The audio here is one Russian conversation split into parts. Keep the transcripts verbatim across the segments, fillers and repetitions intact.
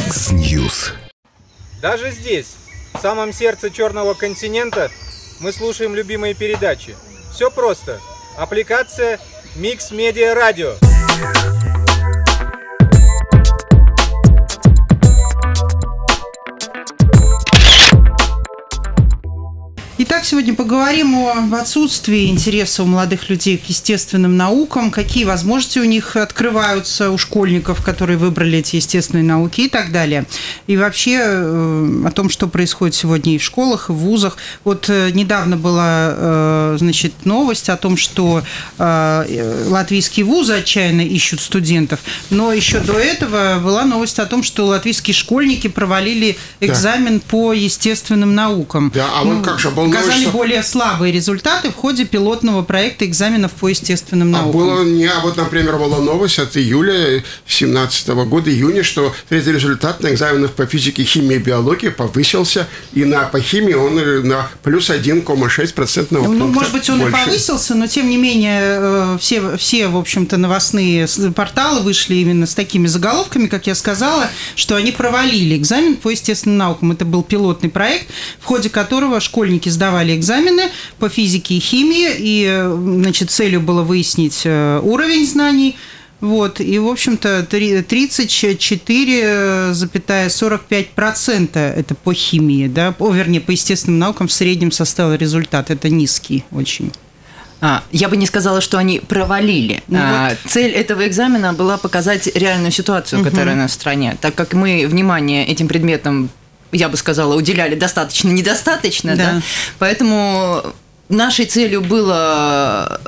X-News. Даже здесь, в самом сердце Черного континента, мы слушаем любимые передачи. Все просто. Аппликация Mix Media Radio. Итак, сегодня поговорим о отсутствии интереса у молодых людей к естественным наукам, какие возможности у них открываются у школьников, которые выбрали эти естественные науки и так далее. И вообще э, о том, что происходит сегодня и в школах, и в вузах. Вот э, недавно была э, значит, новость о том, что э, латвийские вузы отчаянно ищут студентов, но еще до этого была новость о том, что латвийские школьники провалили экзамен да. по естественным наукам. Да, а вот как же был показали что... более слабые результаты в ходе пилотного проекта экзаменов по естественным наукам. А было не, а вот, например, была новость от июля две тысячи семнадцатого года, июня, что результат на экзаменах по физике, химии и биологии повысился, и на, по химии он на плюс один целых шесть десятых процента. Ну, может быть, он больше. И повысился, но, тем не менее, все, все, в общем-то, новостные порталы вышли именно с такими заголовками, как я сказала, что они провалили экзамен по естественным наукам. Это был пилотный проект, в ходе которого школьники сдавали экзамены по физике и химии, и, значит, целью было выяснить уровень знаний. Вот, и, в общем-то, тридцать четыре целых сорок пять сотых процента это по химии, да, о, вернее, по естественным наукам в среднем составил результат. Это низкий очень. А, я бы не сказала, что они провалили. Ну, а, вот. Цель этого экзамена была показать реальную ситуацию, угу. которая у нас в стране. Так как мы внимание этим предметам, я бы сказала, уделяли достаточно, недостаточно, да. Да? Поэтому нашей целью было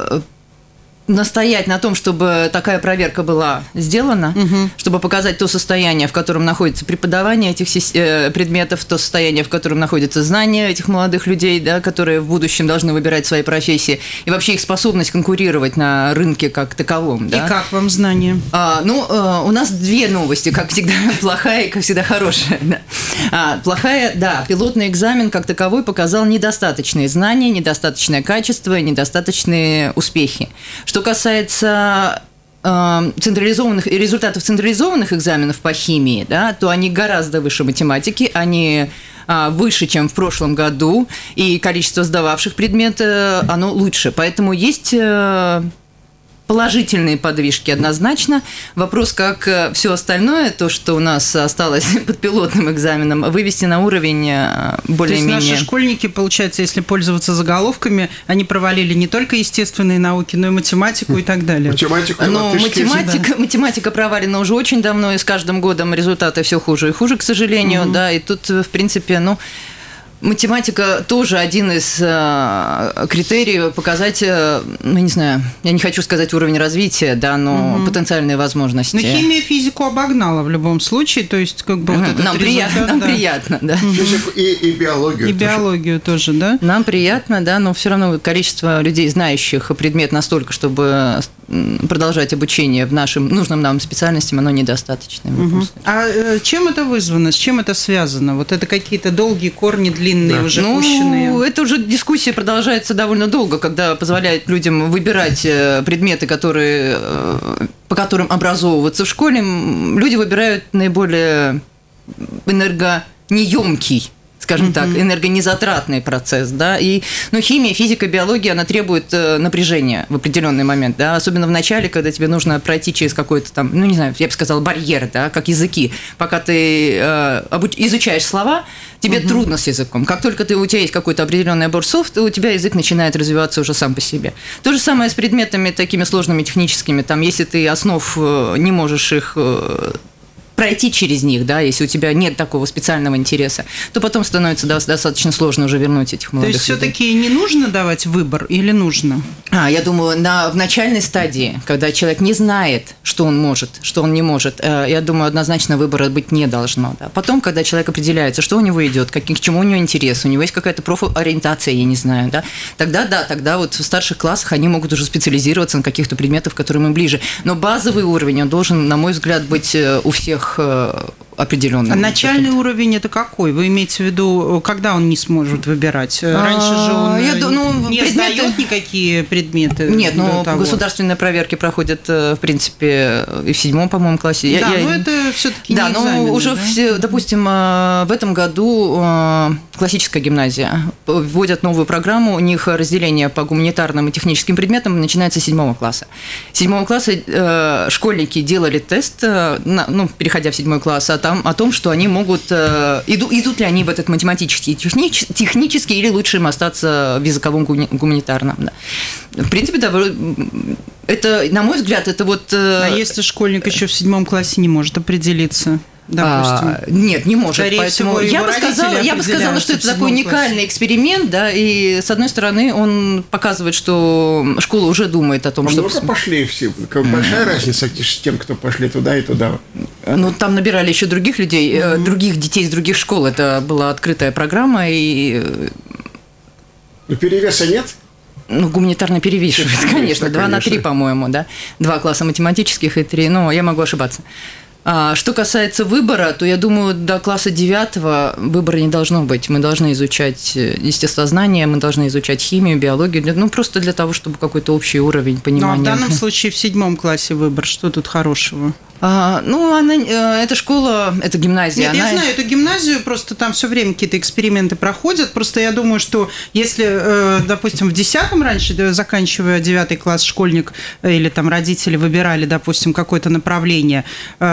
настоять на том, чтобы такая проверка была сделана, угу. чтобы показать то состояние, в котором находится преподавание этих предметов, то состояние, в котором находятся знания этих молодых людей, да, которые в будущем должны выбирать свои профессии, и вообще их способность конкурировать на рынке как таковом. Да? И как вам знания? А, ну, а, у нас две новости, как всегда плохая и, как всегда, хорошая. Да. А, плохая, да, пилотный экзамен как таковой показал недостаточные знания, недостаточное качество и недостаточные успехи. Что касается э, централизованных результатов централизованных экзаменов по химии, да, то они гораздо выше математики, они э, выше, чем в прошлом году, и количество сдававших предметов, оно лучше. Поэтому есть э, положительные подвижки однозначно. Вопрос, как все остальное, то, что у нас осталось под пилотным экзаменом, вывести на уровень более-менее... То есть наши школьники, получается, если пользоваться заголовками, они провалили не только естественные науки, но и математику и так далее. Математику, но математика, да. математика провалена уже очень давно, и с каждым годом результаты все хуже и хуже, к сожалению. Угу. Да, и тут, в принципе, ну... Математика тоже один из э, критериев показать, э, ну, не знаю, я не хочу сказать уровень развития, да, но угу. потенциальные возможности. Но химия физику обогнала в любом случае, то есть как бы угу. вот этот нам результат, приятно, нам да. приятно, да. Физику и, и биологию. И тоже. биологию тоже, да? Нам приятно, да, но все равно количество людей, знающих предмет настолько, чтобы продолжать обучение в нашим нужным нам специальностям, оно недостаточно. Угу. А э, чем это вызвано, с чем это связано? Вот это какие-то долгие корни, длинные, да. уже ну, пущенные? Это уже дискуссия продолжается довольно долго, когда позволяет людям выбирать предметы, которые, по которым образовываться в школе. Люди выбирают наиболее энергонеемкий, скажем mm-hmm. так, энергонезатратный процесс, да, и, ну, химия, физика, биология, она требует напряжения в определенный момент, да, особенно в начале, когда тебе нужно пройти через какой-то там, ну, не знаю, я бы сказала, барьер, да, как языки, пока ты э, обуч... изучаешь слова, тебе mm-hmm. трудно с языком, как только ты, у тебя есть какой-то определенный набор слов, то у тебя язык начинает развиваться уже сам по себе. То же самое с предметами такими сложными техническими, там, если ты основ не можешь их пройти через них, да, если у тебя нет такого специального интереса, то потом становится достаточно сложно уже вернуть этих молодых людей. То есть все-таки не нужно давать выбор или нужно? А, я думаю, на, в начальной стадии, когда человек не знает, что он может, что он не может, э, я думаю, однозначно выбора быть не должно. Да. Потом, когда человек определяется, что у него идет, как, к чему у него интерес, у него есть какая-то профориентация, я не знаю, да, тогда да, тогда вот в старших классах они могут уже специализироваться на каких-то предметах, которые им ближе. Но базовый уровень, он должен, на мой взгляд, быть у всех определенным. А начальный уровень это какой? Вы имеете в виду, когда он не сможет выбирать? Раньше же он Я, ну, не предметы... сдает никакие предметы? Нет, ну, государственные проверки проходят, в принципе, и в седьмом, по-моему, классе. Да, я, но я... это все-таки да, не экзамены. Да, уже, да? Все, допустим, в этом году классическая гимназия вводят новую программу, у них разделение по гуманитарным и техническим предметам начинается с седьмого класса. С седьмого класса школьники делали тест, ну, переходя в седьмой класс, о том, о том, что они могут, э, идут, идут ли они в этот математический, технич, технический, или лучше им остаться в языковом гуманитарном. Да. В принципе, да, это, на мой взгляд, это вот... Э, а если школьник еще в седьмом классе не может определиться? Допустим. А, нет, не может. Скорее поэтому всего, я бы сказала, я бы сказала, что это такой уникальный классе. эксперимент, да, и с одной стороны он показывает, что школа уже думает о том, а что... много пошли все? Большая mm-hmm. разница с тем, кто пошли туда и туда? Ну, там набирали еще других людей, mm-hmm. других детей из других школ. Это была открытая программа, и... Но перевеса нет? Ну, гуманитарно перевешивает, конечно. Два на три, по-моему, да. Два класса математических и три, но я могу ошибаться. А что касается выбора, то я думаю, до класса девятого выбора не должно быть. Мы должны изучать естествознание, мы должны изучать химию, биологию, ну, просто для того, чтобы какой-то общий уровень понимания. Ну, а в данном случае в седьмом классе выбор, что тут хорошего? А, ну, она, эта школа, это гимназия. Нет, она... я знаю эту гимназию, просто там все время какие-то эксперименты проходят. Просто я думаю, что если, допустим, в десятом раньше, заканчивая девятый класс, школьник или там родители выбирали, допустим, какое-то направление,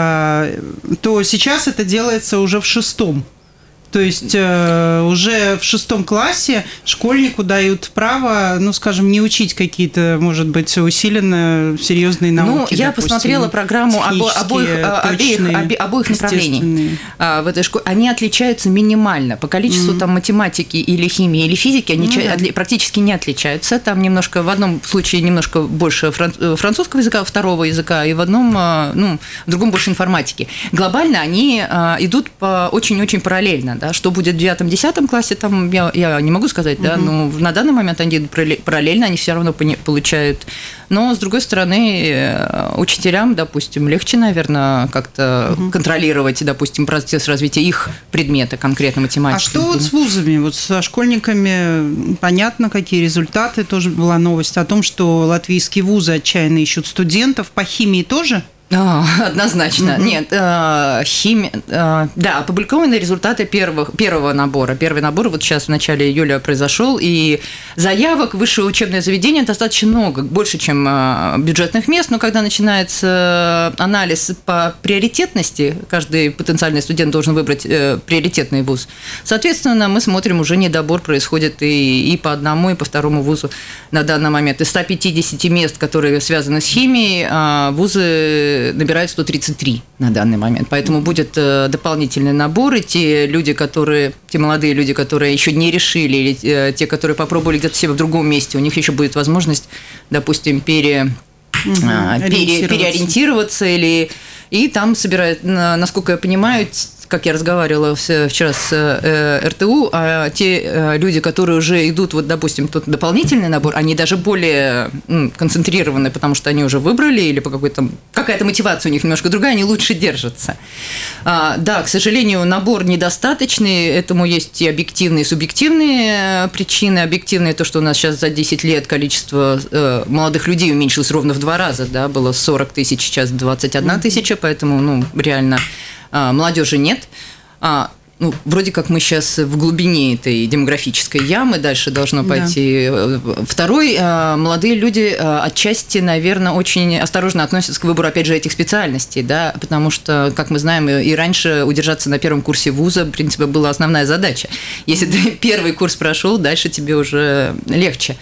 то сейчас это делается уже в шестом. То есть э, уже в шестом классе школьнику дают право, ну, скажем, не учить какие-то, может быть, усиленно серьезные науки. Ну, я допустим, посмотрела программу обо- обоих, обеих, обе- обоих направлений в этой школе. Они отличаются минимально. По количеству mm-hmm. там, математики или химии, или физики они mm-hmm. отли- практически не отличаются. Там немножко, в одном случае немножко больше фран- французского языка, второго языка, и в одном, ну, в другом больше информатики. Глобально они идут по очень-очень параллельно. Да, что будет в девятом-десятом классе, там я, я не могу сказать, угу. да, но на данный момент они идут параллельно, они все равно получают. Но, с другой стороны, учителям, допустим, легче, наверное, как-то угу. контролировать, допустим, процесс развития их предмета, конкретно математики. А что вот с вузами? Вот со школьниками понятно, какие результаты. Тоже была новость о том, что латвийские вузы отчаянно ищут студентов. По химии тоже? А, однозначно. Mm-hmm. Нет, э, химия... Э, да, опубликованы результаты первых, первого набора. Первый набор вот сейчас в начале июля произошел, и заявок в высшее учебное заведение достаточно много, больше, чем э, бюджетных мест, но когда начинается анализ по приоритетности, каждый потенциальный студент должен выбрать э, приоритетный вуз, соответственно, мы смотрим, уже недобор происходит и, и по одному, и по второму вузу на данный момент. Из ста пятидесяти мест, которые связаны с химией, э, вузы набирают сто тридцать три на данный момент. Поэтому будет дополнительный набор, и те люди, которые, те молодые люди, которые еще не решили, или те, которые попробовали где-то себя в другом месте, у них еще будет возможность, допустим, пере, угу, пере, переориентироваться, или, и там собирают, насколько я понимаю, как я разговаривала вчера с эр тэ у, а те люди, которые уже идут, вот, допустим, тот дополнительный набор, они даже более концентрированы, потому что они уже выбрали, или по какой-то какая-то мотивация у них немножко другая, они лучше держатся. А, да, к сожалению, набор недостаточный, этому есть и объективные, и субъективные причины. Объективные то, что у нас сейчас за десять лет количество э, молодых людей уменьшилось ровно в два раза, да, было сорок тысяч, сейчас двадцать одна тысяча, поэтому, ну, реально... Молодежи нет. А, ну, вроде как мы сейчас в глубине этой демографической ямы, дальше должно пойти. Да. Второй, молодые люди отчасти, наверное, очень осторожно относятся к выбору, опять же, этих специальностей, да, потому что, как мы знаем, и раньше удержаться на первом курсе вуза, в принципе, была основная задача. Если ты первый курс прошел, дальше тебе уже легче.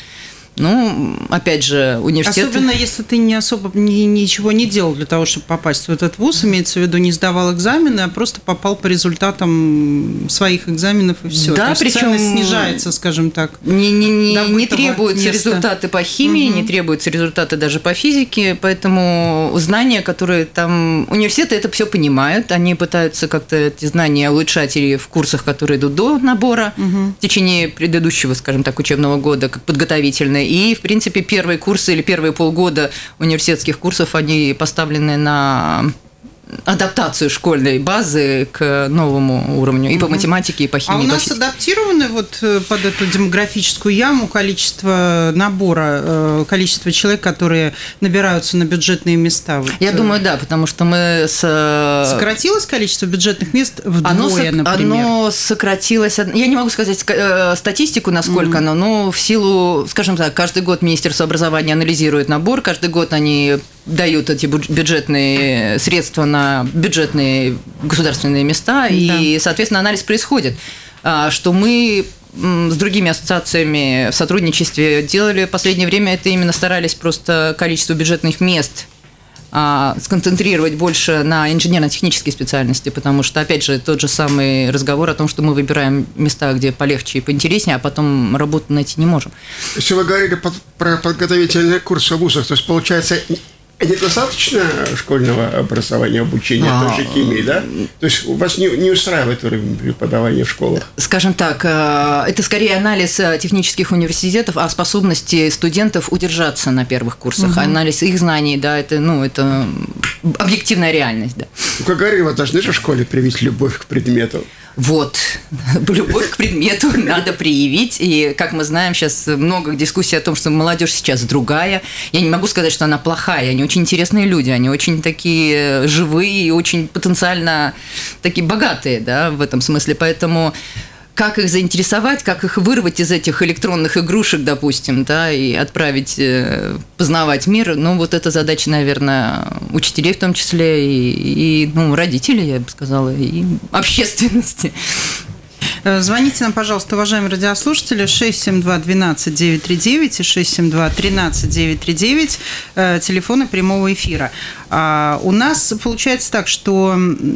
Ну, опять же, университет... Особенно, если ты не особо ни, ничего не делал для того, чтобы попасть в этот вуз, имеется в виду, не сдавал экзамены, а просто попал по результатам своих экзаменов, и все. Да, то есть причем ценность снижается, скажем так. Не, не, не, не требуются места. результаты по химии, угу. не требуются результаты даже по физике, поэтому знания, которые там... Университеты это все понимают, они пытаются как-то эти знания улучшать или в курсах, которые идут до набора, угу. в течение предыдущего, скажем так, учебного года, как подготовительные. И, в принципе, первые курсы или первые полгода университетских курсов, они поставлены на адаптацию школьной базы к новому уровню и по математике, и по химии. А у нас адаптированы вот под эту демографическую яму количество набора, количество человек, которые набираются на бюджетные места? Вот. Я думаю, да, потому что мы с... Сократилось количество бюджетных мест вдвое, оно, например? Оно сократилось. Я не могу сказать статистику, насколько mm-hmm. оно, но в силу, скажем так, каждый год Министерство образования анализирует набор, каждый год они дают эти бюджетные средства на бюджетные государственные места, да. И, соответственно, анализ происходит. Что мы с другими ассоциациями в сотрудничестве делали в последнее время, это именно старались просто количество бюджетных мест сконцентрировать больше на инженерно-технические специальности, потому что, опять же, тот же самый разговор о том, что мы выбираем места, где полегче и поинтереснее, а потом работу найти не можем. Если вы говорили про подготовительные курсы в вузах, то есть, получается, недостаточно школьного образования, обучения, а, той же химии, да? То есть вас не, не устраивает уровень преподавания в школах? Скажем так, это скорее анализ технических университетов о способности студентов удержаться на первых курсах, угу. Анализ их знаний, да, это, ну, это объективная реальность, да. Ну, как говорили, вы должны же в школе привить любовь к предмету. Вот, любовь к предмету надо проявить, и, как мы знаем, сейчас много дискуссий о том, что молодежь сейчас другая. Я не могу сказать, что она плохая, они очень интересные люди, они очень такие живые и очень потенциально такие богатые, да, в этом смысле, поэтому... Как их заинтересовать, как их вырвать из этих электронных игрушек, допустим, да, и отправить познавать мир, ну, вот эта задача, наверное, учителей в том числе, и, и ну, родителей, я бы сказала, и общественности. Звоните нам, пожалуйста, уважаемые радиослушатели, шесть семь два двенадцать девять три девять и шесть семь два тринадцать девять три девять, телефоны прямого эфира. А у нас получается так, что,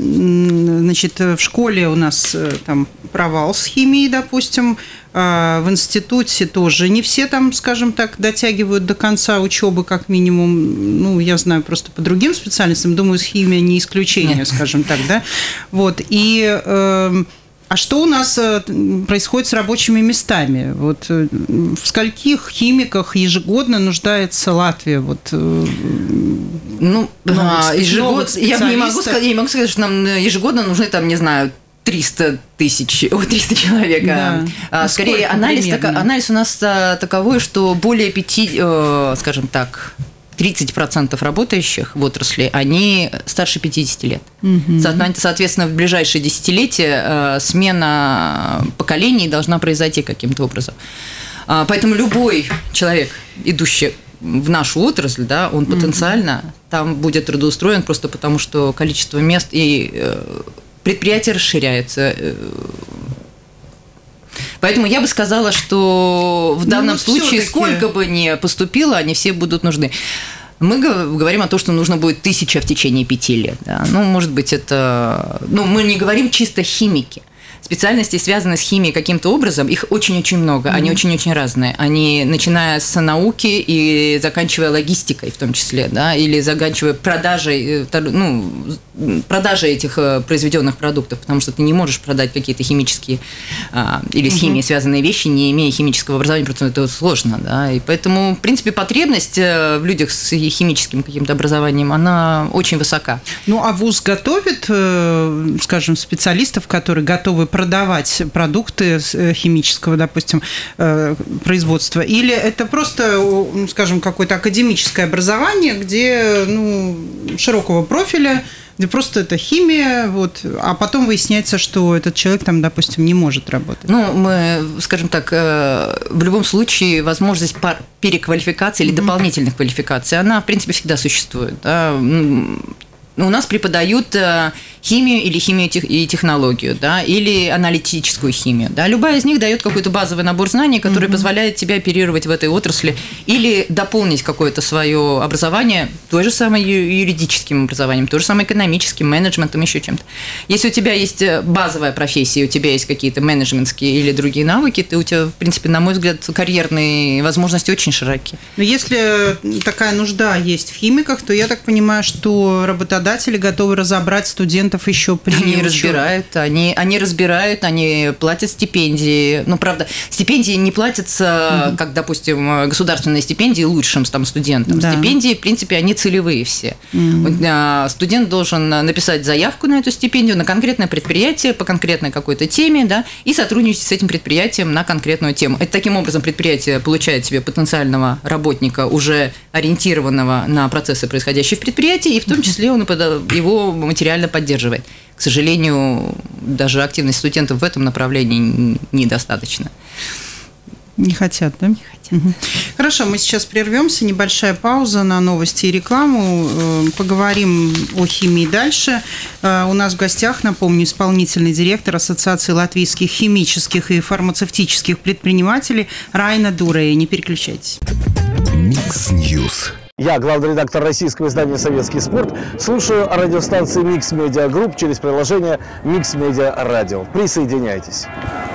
значит, в школе у нас там провал с химией, допустим, в институте тоже не все там, скажем так, дотягивают до конца учебы, как минимум. Ну, я знаю просто по другим специальностям, думаю, с химией не исключение, Нет. скажем так, да. Вот, и... А что у нас происходит с рабочими местами? Вот в скольких химиках ежегодно нуждается Латвия? Вот, ну, а, ежегодно, я не могу сказать, я не могу сказать, что нам ежегодно нужны, там, не знаю, триста тысяч, о, триста человек. Да. А, скорее, анализ, так, анализ у нас таковой, что более пяти, скажем так, тридцать процентов работающих в отрасли, они старше пятидесяти лет. Угу. Соответственно, в ближайшие десятилетия смена поколений должна произойти каким-то образом. Поэтому любой человек, идущий в нашу отрасль, да, он потенциально угу. там будет трудоустроен просто потому, что количество мест и предприятия расширяется. Поэтому я бы сказала, что в данном ну, случае, сколько бы ни поступило, они все будут нужны. Мы говорим о том, что нужно будет тысяча в течение пяти лет. Да. Ну, может быть, это... Ну, мы не говорим чисто химики. Специальности, связанные с химией каким-то образом, их очень-очень много, mm-hmm. они очень-очень разные. Они, начиная с науки и заканчивая логистикой в том числе, да, или заканчивая продажей, ну, продажей этих произведенных продуктов, потому что ты не можешь продать какие-то химические а, или с химией mm-hmm. связанные вещи, не имея химического образования, просто это сложно, да, и поэтому, в принципе, потребность в людях с химическим каким-то образованием, она очень высока. Ну, а вуз готовит, скажем, специалистов, которые готовы продавать продукты химического, допустим, производства? Или это просто, скажем, какое-то академическое образование, где, ну, широкого профиля, где просто это химия, вот, а потом выясняется, что этот человек там, допустим, не может работать? Ну, мы, скажем так, в любом случае возможность переквалификации или mm-hmm. дополнительных квалификаций, она, в принципе, всегда существует. Да? У нас преподают химию или химию и технологию, да, или аналитическую химию. Да. Любая из них дает какой-то базовый набор знаний, который mm-hmm. позволяет тебе оперировать в этой отрасли или дополнить какое-то свое образование той же самой юридическим образованием, той же самой экономическим, менеджментом, еще чем-то. Если у тебя есть базовая профессия, у тебя есть какие-то менеджментские или другие навыки, ты, у тебя, в принципе, на мой взгляд, карьерные возможности очень широкие. Но если такая нужда есть в химиках, то я так понимаю, что работодатели работодатели готовы разобрать студентов еще при Они учебе. разбирают, они, они разбирают, они платят стипендии. Ну, правда, стипендии не платятся, угу. как, допустим, государственные стипендии лучшим там, студентам. Да. Стипендии, в принципе, они целевые все. Угу. Студент должен написать заявку на эту стипендию на конкретное предприятие по конкретной какой-то теме, да, и сотрудничать с этим предприятием на конкретную тему. Это таким образом предприятие получает себе потенциального работника, уже ориентированного на процессы, происходящие в предприятии, и в том числе он его материально поддерживает. К сожалению, даже активность студентов в этом направлении недостаточно. Не хотят, да? Не хотят. Угу. Хорошо, мы сейчас прервемся, небольшая пауза на новости и рекламу. Поговорим о химии дальше. У нас в гостях, напомню, исполнительный директор Ассоциации латвийских химических и фармацевтических предпринимателей Райна Дурея. Не переключайтесь. Микс Ньюс. Я, главный редактор российского издания «Советский спорт», слушаю радиостанции Микс Медиа Групп через приложение Микс Медиа Радио. Присоединяйтесь.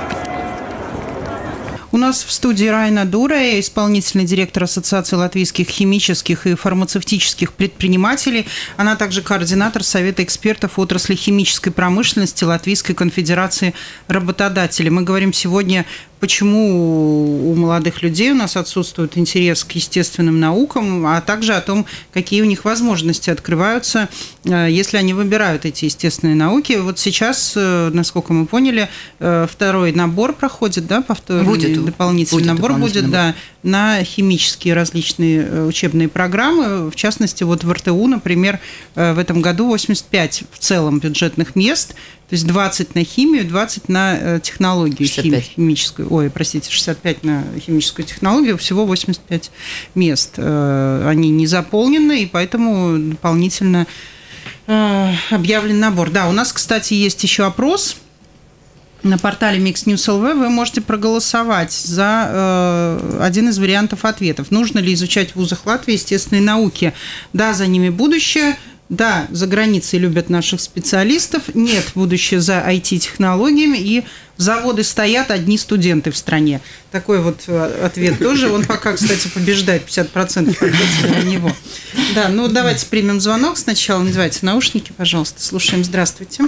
У нас в студии Райна Дурея, исполнительный директор Ассоциации латвийских химических и фармацевтических предпринимателей. Она также координатор Совета экспертов отрасли химической промышленности Латвийской конфедерации работодателей. Мы говорим сегодня, почему у молодых людей у нас отсутствует интерес к естественным наукам, а также о том, какие у них возможности открываются, если они выбирают эти естественные науки. Вот сейчас, насколько мы поняли, второй набор проходит, да, повторный? Будет. Дополнительный будет набор дополнительный будет, набор. Да, на химические различные учебные программы. В частности, вот в эр тэ у, например, в этом году восемьдесят пять в целом бюджетных мест, то есть двадцать на химию, двадцать на технологию хим, химическую. Ой, простите, шестьдесят пять на химическую технологию, всего восемьдесят пять мест. Они не заполнены, и поэтому дополнительно объявлен набор. Да, у нас, кстати, есть еще опрос. На портале Mix News точка эл ви вы можете проголосовать за э, один из вариантов ответов. Нужно ли изучать в вузах Латвии естественные науки? Да, за ними будущее. Да, за границей любят наших специалистов. Нет, будущее за ай ти-технологиями. И заводы стоят, одни студенты в стране. Такой вот ответ тоже. Он пока, кстати, побеждает, пятьдесят процентов на него. Да, ну давайте примем звонок сначала. Надевайте наушники, пожалуйста. Слушаем. Здравствуйте.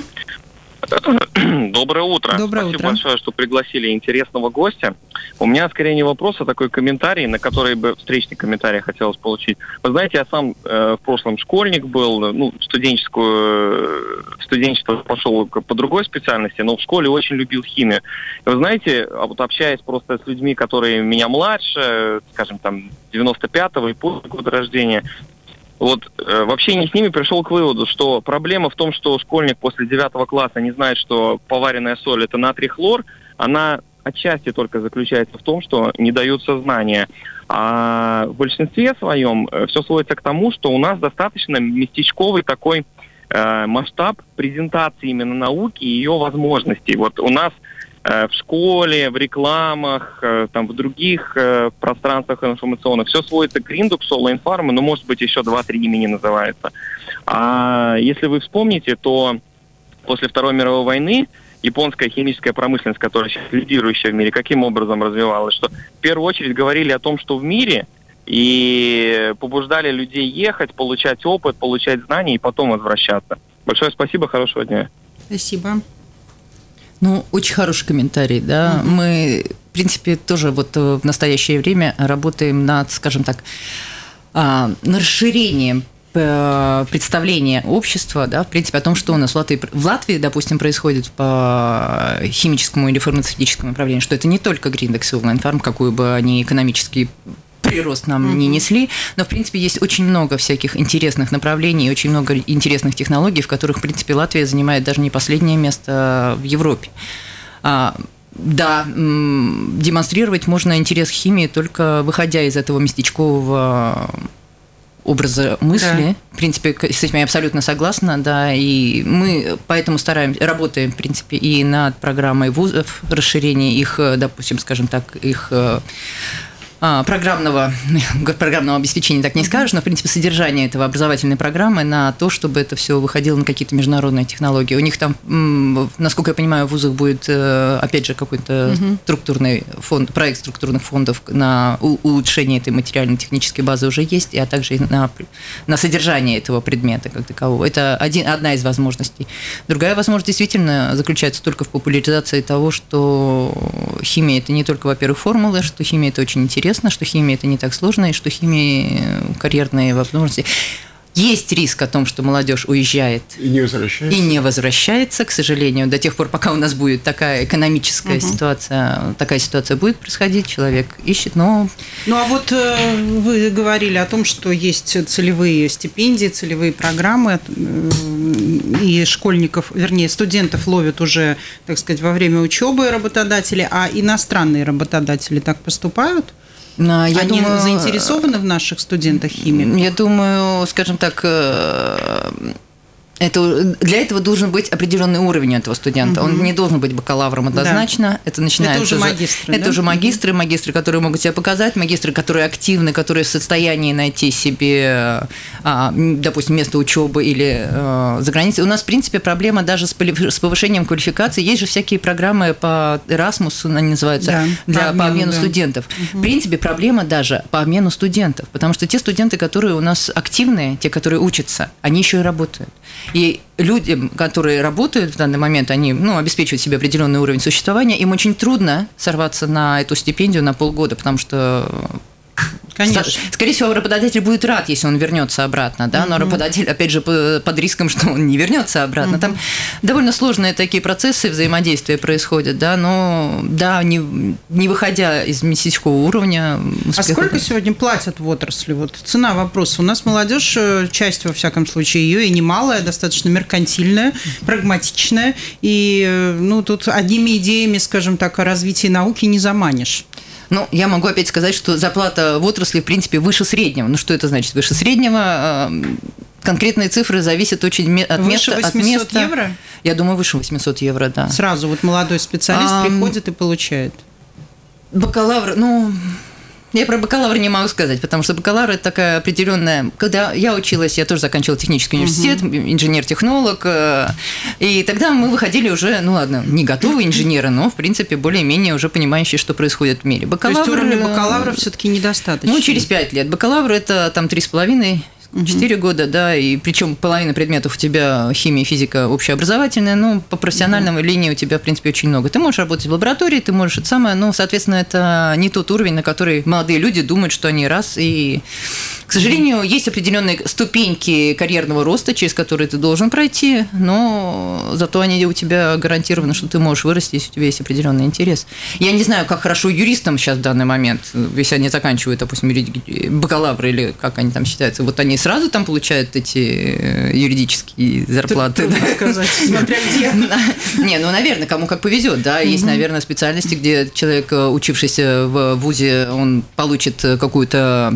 Доброе утро. Доброе Спасибо утро. большое, что пригласили интересного гостя. У меня скорее не вопрос, а такой комментарий, на который бы встречный комментарий хотелось получить. Вы знаете, я сам э, в прошлом школьник был, ну, студенческую, студенчество пошел по другой специальности, но в школе очень любил химию. И вы знаете, вот общаясь просто с людьми, которые меня младше, скажем, там, девяносто пятого и после года рождения, вот э, в общении с ними пришел к выводу, что проблема в том, что школьник после девятого класса не знает, что поваренная соль – это натрий хлор, она отчасти только заключается в том, что не даются знания. А в большинстве своем э, все сводится к тому, что у нас достаточно местечковый такой э, масштаб презентации именно науки и ее возможностей. Вот у нас в школе, в рекламах, там, в других э, пространствах информационных. Все сводится к Гриндук, Соло-Инфарму, но, может быть, еще два-три имени называется. А если вы вспомните, то после Второй мировой войны японская химическая промышленность, которая сейчас лидирующая в мире, каким образом развивалась? Что в первую очередь говорили о том, что в мире, и побуждали людей ехать, получать опыт, получать знания и потом возвращаться. Большое спасибо, хорошего дня. Спасибо. Ну, очень хороший комментарий, да. Mm-hmm. Мы, в принципе, тоже вот в настоящее время работаем над, скажем так, над расширением представления общества, да, в принципе, о том, что у нас в Латвии, в Латвии, допустим, происходит по химическому или фармацевтическому направлению, что это не только Гриндекс и Соло-Инфарм, какую бы они экономически прирост нам mm-hmm. не несли, но, в принципе, есть очень много всяких интересных направлений, очень много интересных технологий, в которых, в принципе, Латвия занимает даже не последнее место в Европе. А, да, демонстрировать можно интерес к химии, только выходя из этого местечкового образа мысли. Да. В принципе, с этим я абсолютно согласна, да, и мы поэтому стараемся, работаем, в принципе, и над программой вузов, расширения их, допустим, скажем так, их программного, программного обеспечения, так не скажешь, но, в принципе, содержание этого образовательной программы на то, чтобы это все выходило на какие-то международные технологии. У них там, насколько я понимаю, в вузах будет, опять же, какой-то угу. структурный фонд, проект структурных фондов на улучшение этой материально-технической базы уже есть, а также и на, на содержание этого предмета как такового. Это один, одна из возможностей. Другая возможность действительно заключается только в популяризации того, что химия – это не только, во-первых, формулы, что химия – это очень интересно, что химия – это не так сложно, и что химия – карьерные возможности. Есть риск о том, что молодежь уезжает и не возвращается, и не возвращается, к сожалению, до тех пор, пока у нас будет такая экономическая угу. ситуация, такая ситуация будет происходить, человек ищет, но… Ну, а вот э, вы говорили о том, что есть целевые стипендии, целевые программы, э, и школьников, вернее, студентов ловят уже, так сказать, во время учебы работодатели, а иностранные работодатели так поступают? Я Они думаю, заинтересованы в наших студентах-химиках? Я думаю, скажем так, это, для этого должен быть определенный уровень этого студента. Угу. Он не должен быть бакалавром однозначно. Да. Это начинается… Это уже магистры, Это да? уже магистры, магистры, которые могут себя показать, магистры, которые активны, которые в состоянии найти себе, допустим, место учебы или за границей. У нас, в принципе, проблема даже с повышением квалификации. Есть же всякие программы по Erasmus, они называются, да, для, по обмену, по обмену да. студентов. Угу. В принципе, проблема даже по обмену студентов, потому что те студенты, которые у нас активные, те, которые учатся, они еще и работают. И людям, которые работают в данный момент, они ну, обеспечивают себе определенный уровень существования, им очень трудно сорваться на эту стипендию на полгода, потому что… Конечно. Скорее всего, работодатель будет рад, если он вернется обратно, да, но угу. работодатель, опять же, под риском, что он не вернется обратно. Угу. Там довольно сложные такие процессы взаимодействия происходят, да, но да, не, не выходя из местечкового уровня. А сколько сегодня платят в отрасли? Вот цена вопроса. У нас молодежь, часть, во всяком случае, ее и немалая, достаточно меркантильная, прагматичная, и ну, тут одними идеями, скажем так, о развитии науки не заманишь. Ну, я могу опять сказать, что зарплата в отрасли, в принципе, выше среднего. Ну, что это значит выше среднего? Конкретные цифры зависят очень от выше места. восемьсот от места. евро? Я думаю, выше восемьсот евро, да. Сразу вот молодой специалист а, приходит и получает. Бакалавр, ну… Я про бакалавр не могу сказать, потому что бакалавр – это такая определенная… Когда я училась, я тоже заканчивала технический университет, угу. инженер-технолог, и тогда мы выходили уже, ну ладно, не готовые инженеры, но, в принципе, более-менее уже понимающие, что происходит в мире. Бакалавр… То есть уровня бакалавра все-таки недостаточно? Ну, через пять лет. Бакалавр – это там три с половиной Четыре угу. года, да, и причем половина предметов у тебя химия, физика, общеобразовательная, ну, по профессиональной угу. линии у тебя, в принципе, очень много. Ты можешь работать в лаборатории, ты можешь это самое, но, соответственно, это не тот уровень, на который молодые люди думают, что они раз и… К сожалению, есть определенные ступеньки карьерного роста, через которые ты должен пройти, но зато они у тебя гарантированы, что ты можешь вырасти, если у тебя есть определенный интерес. Я не знаю, как хорошо юристам сейчас в данный момент, если они заканчивают, допустим, бакалавры или как они там считаются, вот они сразу там получают эти юридические зарплаты. Трудно сказать, смотря где. Не, ну, наверное, кому как повезет, да. Есть, наверное, специальности, где человек, учившийся в вузе, он получит какую-то…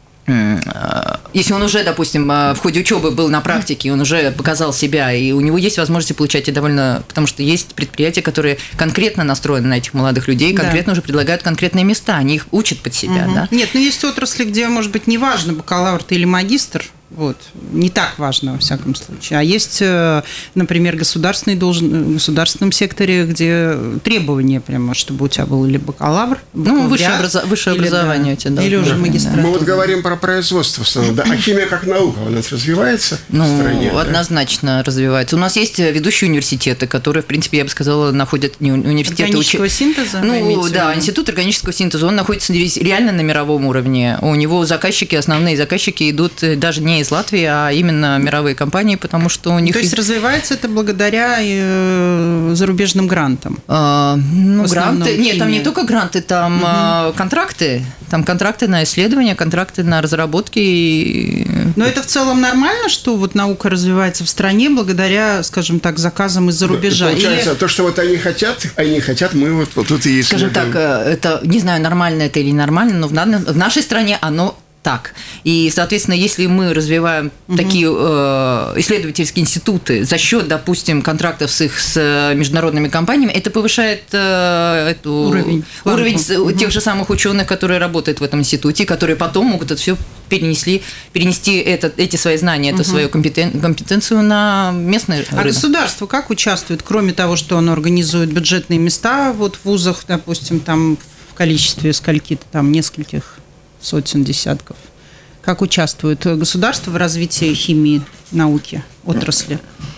Если он уже, допустим, в ходе учебы был на практике, он уже показал себя, и у него есть возможность получать и довольно… Потому что есть предприятия, которые конкретно настроены на этих молодых людей, конкретно да. уже предлагают конкретные места, они их учат под себя. Угу. Да? Нет, ну есть отрасли, где, может быть, не важно, бакалавр ты или магистр, вот, не так важно, во всяком случае. А есть, например, государственный должен, в государственном секторе, где требования прямо, чтобы у тебя был или бакалавр, ну, высшее, образо- высшее или, образование да, у тебя. Или да, уже да, магистратура. Мы вот говорим про производство в основном, да? А химия как наука у нас развивается ну, в стране? однозначно да? развивается. У нас есть ведущие университеты, которые, в принципе, я бы сказала, находят не университеты… Органического уч... синтеза? Ну, да, институт органического синтеза, он находится реально на мировом уровне. У него заказчики, основные заказчики идут даже не из Латвии, а именно мировые компании, потому что у них… То есть развивается это благодаря э, зарубежным грантам? А, ну, гранты… Нет, там не только гранты, там угу. а, контракты. Там контракты на исследования, контракты на разработки. И… Но это в целом нормально, что вот наука развивается в стране благодаря, скажем так, заказам из-за рубежа? Получается, или… то, что вот они хотят, они хотят, мы вот, вот тут и есть. Скажем так, это, не знаю, нормально это или нормально, но в, в нашей стране оно… так. И, соответственно, если мы развиваем угу. такие э, исследовательские институты за счет, допустим, контрактов с их с международными компаниями, это повышает э, эту, уровень, уровень угу. тех же самых ученых, которые работают в этом институте, которые потом могут это все перенесли, перенести это, эти свои знания, эту угу. свою компетен, компетенцию на местные а рынок. Государство как участвует, кроме того, что оно организует бюджетные места вот в вузах, допустим, там в количестве скольки-то там нескольких сотен, десятков. Как участвует государство в развитии химии, науки, отрасли?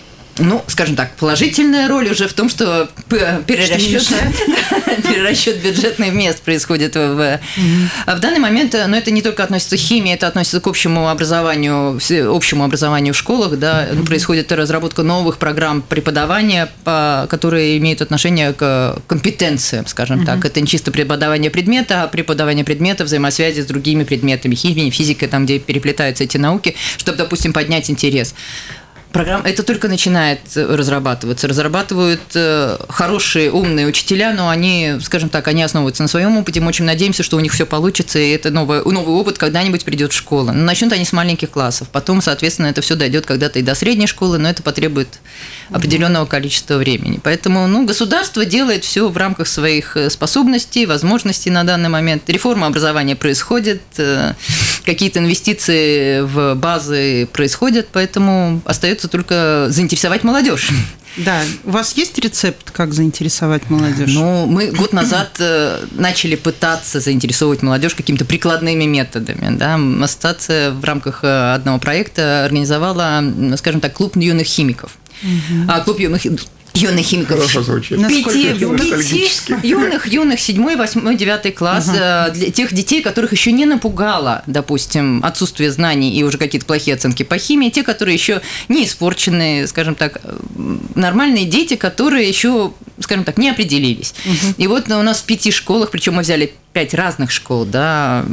Ну, скажем так, положительная роль уже в том, что перерасчет, перерасчет бюджетных мест происходит в, в данный момент. Но это не только относится к химии, это относится к общему образованию, общему образованию в школах. Да, происходит разработка новых программ преподавания, которые имеют отношение к компетенциям, скажем так. Это не чисто преподавание предмета, а преподавание предмета, взаимосвязи с другими предметами, химией, физикой, там, где переплетаются эти науки, чтобы, допустим, поднять интерес. Программа, это только начинает разрабатываться. Разрабатывают э, хорошие, умные учителя, но они, скажем так, они основываются на своем опыте. Мы очень надеемся, что у них все получится, и это новый, новый опыт когда-нибудь придет в школу. Но начнут они с маленьких классов. Потом, соответственно, это все дойдет когда-то и до средней школы, но это потребует определенного количества времени. Поэтому ну, государство делает все в рамках своих способностей, возможностей на данный момент. Реформа образования происходит, э, какие-то инвестиции в базы происходят, поэтому остается только заинтересовать молодежь. Да, у вас есть рецепт, как заинтересовать молодежь? Ну, мы год назад начали пытаться заинтересовывать молодежь какими-то прикладными методами. Да? Ассоциация в рамках одного проекта организовала, скажем так, клуб юных химиков. Угу. А клуб юных юных химиков. Хорошо звучит. Пяти, пяти юных, юных, седьмой, восьмой, девятый класс, uh-huh. для тех детей, которых еще не напугало, допустим, отсутствие знаний и уже какие-то плохие оценки по химии, те, которые еще не испорченные, скажем так, нормальные дети, которые еще, скажем так, не определились. Uh-huh. И вот у нас в пяти школах, причем мы взяли пять разных школ, да,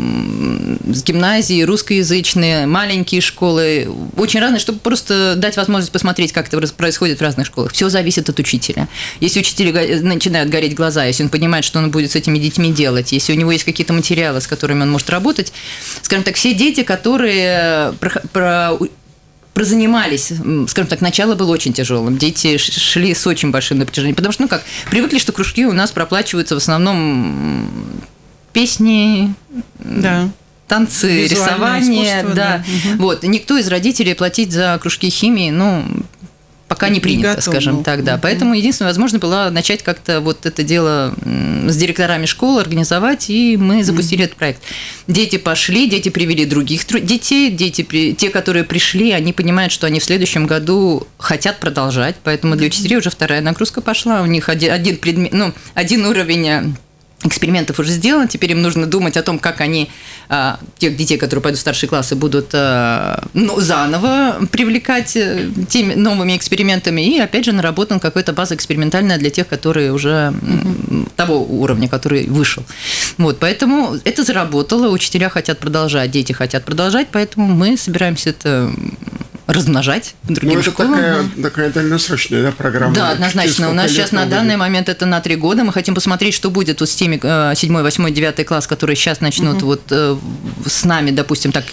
с гимназии, русскоязычные, маленькие школы, очень разные, чтобы просто дать возможность посмотреть, как это происходит в разных школах. Все зависит от учителя. Если учителю начинают гореть глаза, если он понимает, что он будет с этими детьми делать, если у него есть какие-то материалы, с которыми он может работать, скажем так, все дети, которые про, про прозанимались, скажем так, начало было очень тяжелым. Дети шли с очень большим напряжением, потому что, ну как, привыкли, что кружки у нас проплачиваются в основном песни, да. танцы, рисование, да. да. Угу. Вот. Никто из родителей платить за кружки химии, ну, пока не принято, не скажем был. так, да. Угу. Поэтому единственное, возможно, было начать как-то вот это дело с директорами школы организовать, и мы запустили угу. этот проект. Дети пошли, дети привели других детей, дети, те, которые пришли, они понимают, что они в следующем году хотят продолжать, поэтому для учителей уже вторая нагрузка пошла, у них один, один, предмет, ну, один уровень экспериментов уже сделан, теперь им нужно думать о том, как они, тех детей, которые пойдут в старшие классы, будут ну, заново привлекать теми новыми экспериментами, и опять же наработан какая-то база экспериментальная для тех, которые уже mm-hmm. того уровня, который вышел. Вот, поэтому это заработало, учителя хотят продолжать, дети хотят продолжать, поэтому мы собираемся это размножать другим ну, это школам. Такая, такая дальносрочная да, программа. Да, однозначно. У нас сейчас на данный момент это на три года. Мы хотим посмотреть, что будет вот с теми седьмой, восьмой, девятый класс, которые сейчас начнут угу. вот э, с нами, допустим, так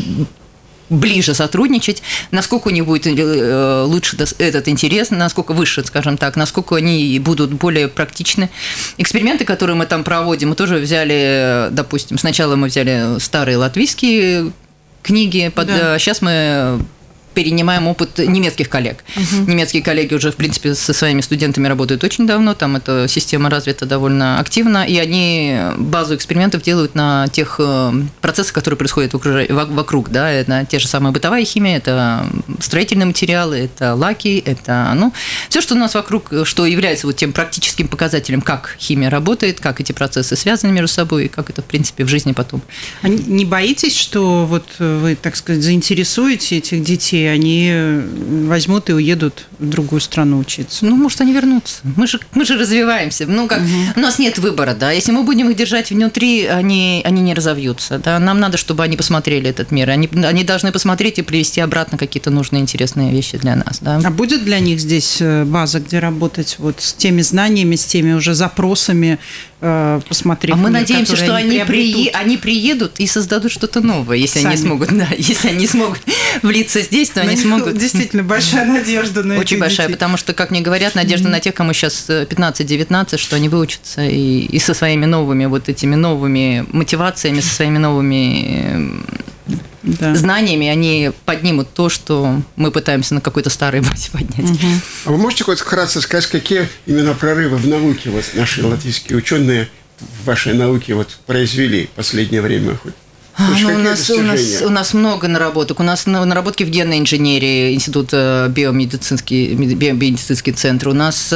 ближе сотрудничать, насколько у них будет э, лучше этот интерес, насколько выше, скажем так, насколько они будут более практичны. Эксперименты, которые мы там проводим, мы тоже взяли, допустим, сначала мы взяли старые латвийские книги, под, да. сейчас мы перенимаем опыт немецких коллег. Угу. Немецкие коллеги уже, в принципе, со своими студентами работают очень давно, там эта система развита довольно активно, и они базу экспериментов делают на тех процессах, которые происходят вокруг, да, это те же самые бытовая химия, это строительные материалы, это лаки, это, ну, все, что у нас вокруг, что является вот тем практическим показателем, как химия работает, как эти процессы связаны между собой, и как это, в принципе, в жизни потом. А не боитесь, что вот вы, так сказать, заинтересуете этих детей, они возьмут и уедут в другую страну учиться? Ну, может, они вернутся. Мы же, мы же развиваемся. Ну, как, угу. у нас нет выбора, да. Если мы будем их держать внутри, они, они не разовьются, да. Нам надо, чтобы они посмотрели этот мир. Они, они должны посмотреть и привести обратно какие-то нужные, интересные вещи для нас, да. А будет для них здесь база, где работать вот с теми знаниями, с теми уже запросами, посмотрев. А мы мир, надеемся, что они, они, при... они приедут и создадут что-то новое, если Сами. они смогут, да, если они смогут влиться здесь, то на они смогут. Действительно большая надежда на Очень этих большая, детей. потому что, как мне говорят, надежда mm-hmm. на тех, кому сейчас пятнадцать-девятнадцать, что они выучатся и, и со своими новыми вот этими новыми мотивациями, со своими новыми да. знаниями, они поднимут то, что мы пытаемся на какой-то старой базе поднять. Угу. А вы можете хоть вкратце сказать, какие именно прорывы в науке вот наши латвийские ученые в вашей науке вот произвели в последнее время хоть? А, ну, у, нас, у, нас, у нас много наработок. У нас наработки в генной инженерии, институт биомедицинский, биомедицинский центр. У нас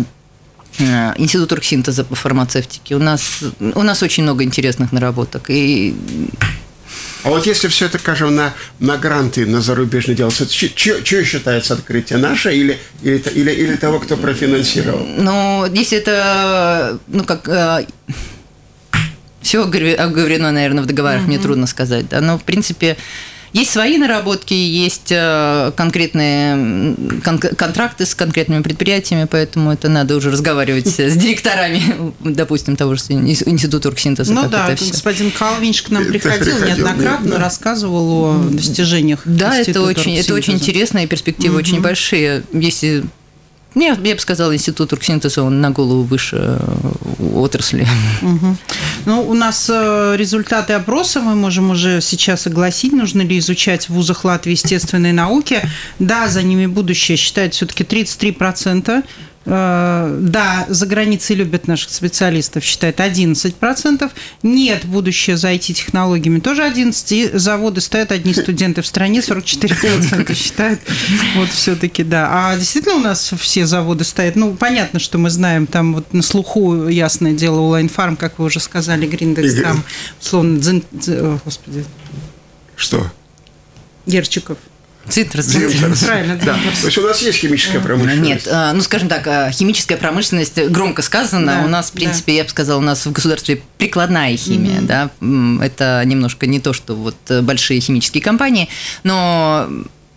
институт оргсинтеза по фармацевтике. У нас, у нас очень много интересных наработок. И... А вот если все это, скажем, на, на гранты, на зарубежные делается, что считается открытие наше или, или, или, или того, кто профинансировал? Ну, если это, ну, как... Все оговорено, наверное, в договорах, mm-hmm. мне трудно сказать. Да? Но, в принципе, есть свои наработки, есть конкретные кон- контракты с конкретными предприятиями, поэтому это надо уже разговаривать с директорами, допустим, того же института оргсинтеза. Ну да, господин Калвинш к нам приходил, приходил неоднократно, да. рассказывал о достижениях да, это очень, это очень интересно, и перспективы mm-hmm. очень большие. Если... Я, я бы сказала, институт оргсинтеза, он на голову выше отрасли. Угу. Ну, у нас результаты опроса мы можем уже сейчас огласить. Нужно ли изучать в вузах Латвии естественные науки? Да, за ними будущее считает все-таки тридцать три процента. Да, за границей любят наших специалистов, считает одиннадцать процентов. Нет, будущее за ай ти-технологиями тоже одиннадцать процентов. И заводы стоят одни студенты в стране, сорок четыре процента считают. Вот все-таки, да. А действительно у нас все заводы стоят. Ну, понятно, что мы знаем, там вот на слуху, ясное дело, Улайнфарм, как вы уже сказали, Гриндекс, там, условно, дзин... Господи. Что? Герчиков. Цитрус. Правильно, да. То есть у нас есть химическая промышленность? Нет, ну, скажем так, химическая промышленность, громко сказано, да, у нас, в принципе, да. я бы сказала, у нас в государстве прикладная химия, mm-hmm. да, это немножко не то, что вот большие химические компании, но...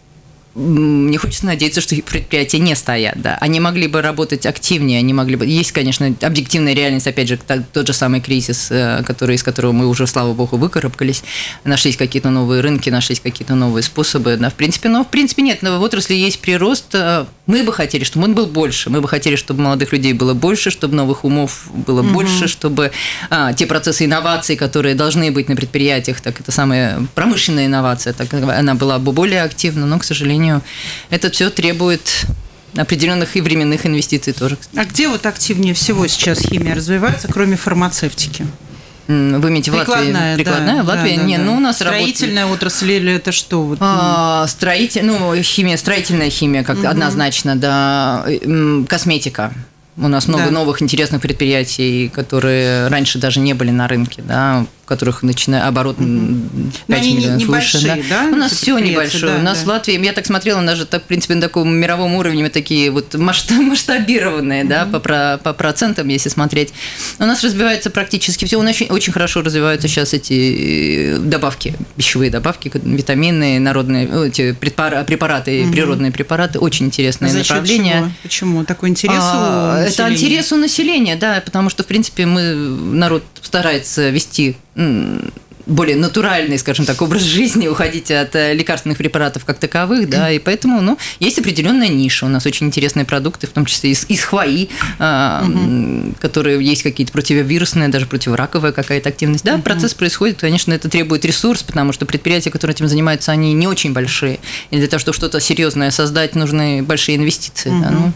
Мне хочется надеяться, что предприятия не стоят, да. Они могли бы работать активнее, они могли бы... Есть, конечно, объективная реальность, опять же, тот же самый кризис, который, из которого мы уже, слава богу, выкарабкались, нашлись какие-то новые рынки, нашлись какие-то новые способы, да, в принципе, но в принципе нет, в отрасли есть прирост, мы бы хотели, чтобы он был больше, мы бы хотели, чтобы молодых людей было больше, чтобы новых умов было угу. больше, чтобы а, те процессы инноваций, которые должны быть на предприятиях, так это самая промышленная инновация, так, она была бы более активна, но, к сожалению, это все требует определенных и временных инвестиций тоже. А где вот активнее всего сейчас химия развивается, кроме фармацевтики? Вы имеете в Латвии? Прикладная, Прикладная? Да, в Латвии? Да, не, да, ну у нас строительная работает... отрасль или это что? Вот, а, строитель... Ну, химия, строительная химия, как угу. однозначно, да. Косметика. У нас много да. новых интересных предприятий, которые раньше даже не были на рынке, да, у которых начиная оборот пять миллионов выше. Да? Да, у нас все небольшое. Да, у нас да. в Латвии, я так смотрела, у нас же, так, в принципе, на таком мировом уровне мы такие вот масштабированные, mm-hmm. да, по, по процентам, если смотреть. У нас развивается практически все. У нас очень, очень хорошо развиваются сейчас эти добавки, пищевые добавки, витамины, народные, эти препараты, mm-hmm. природные препараты. Очень интересное За счет направление. Чего? Почему? Такой интерес а, у Это интерес у населения, да, потому что, в принципе, мы, народ старается вести более натуральный, скажем так, образ жизни, уходить от лекарственных препаратов как таковых, да, и поэтому, ну, есть определенная ниша. У нас очень интересные продукты, в том числе из, из хвои, угу. которые есть какие-то противовирусные, даже противораковая какая-то активность. Да, угу. процесс происходит, конечно, это требует ресурс, потому что предприятия, которые этим занимаются, они не очень большие. И для того, чтобы что-то серьезное создать, нужны большие инвестиции. Угу. Да, ну.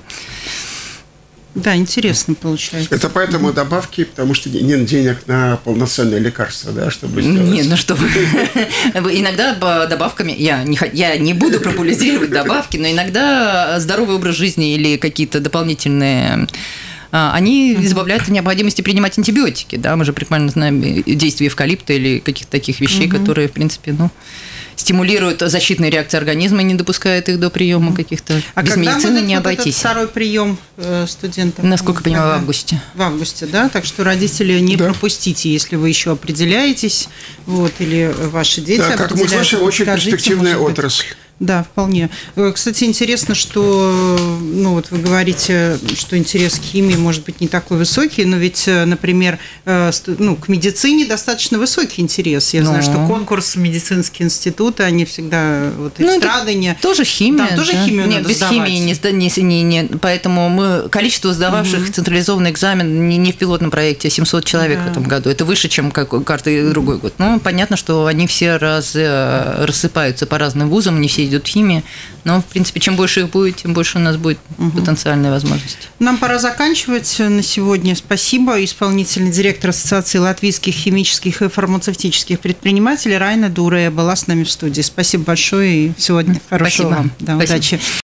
Да, интересно получается. Это поэтому добавки, потому что нет денег на полноценные лекарства, да, чтобы сделать. Нет, ну что вы. Иногда добавками, я не, я не буду популяризировать добавки, но иногда здоровый образ жизни или какие-то дополнительные... Они избавляют от необходимости принимать антибиотики, да, мы же прикольно знаем действие эвкалипта или каких-то таких вещей, угу. которые, в принципе, ну... стимулируют защитные реакции организма и не допускают их до приема каких-то. А без медицины не вот обойтись. Этот второй прием студентов? Насколько я понимаю, в августе. В августе, да? Так что родители не да. пропустите, если вы еще определяетесь, вот, или ваши дети да, как мы слышим, очень перспективная отрасль. Да, вполне. Кстати, интересно, что, ну, вот вы говорите, что интерес к химии может быть не такой высокий, но ведь, например, ну, к медицине достаточно высокий интерес. Я но... знаю, что конкурс медицинские институты, они всегда вот ну, страдания. Тоже химия. Там тоже да? химию Нет, надо без сдавать. химии не, не, не, не, поэтому мы количество сдававших угу. централизованный экзамен не, не в пилотном проекте, семьсот человек да. в этом году. Это выше, чем каждый другой год. Ну, понятно, что они все раз, рассыпаются по разным вузам, не все идут в химию. Но, в принципе, чем больше их будет, тем больше у нас будет угу. потенциальная возможность. Нам пора заканчивать на сегодня. Спасибо. Исполнительный директор Ассоциации латвийских химических и фармацевтических предпринимателей Райна Дурея была с нами в студии. Спасибо большое и всего хорошего. Спасибо. Да, Спасибо. Удачи.